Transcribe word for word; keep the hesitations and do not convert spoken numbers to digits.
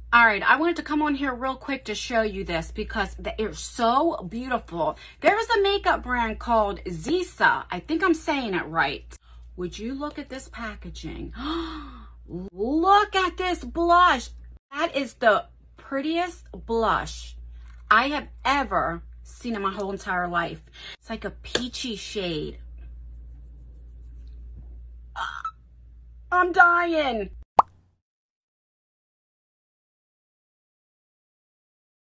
All right, I wanted to come on here real quick to show you this because they're so beautiful. There's a makeup brand called ZEESEA. I think I'm saying it right. Would you look at this packaging? Look at this blush. That is the prettiest blush I have ever seen in my whole entire life. It's like a peachy shade. I'm dying.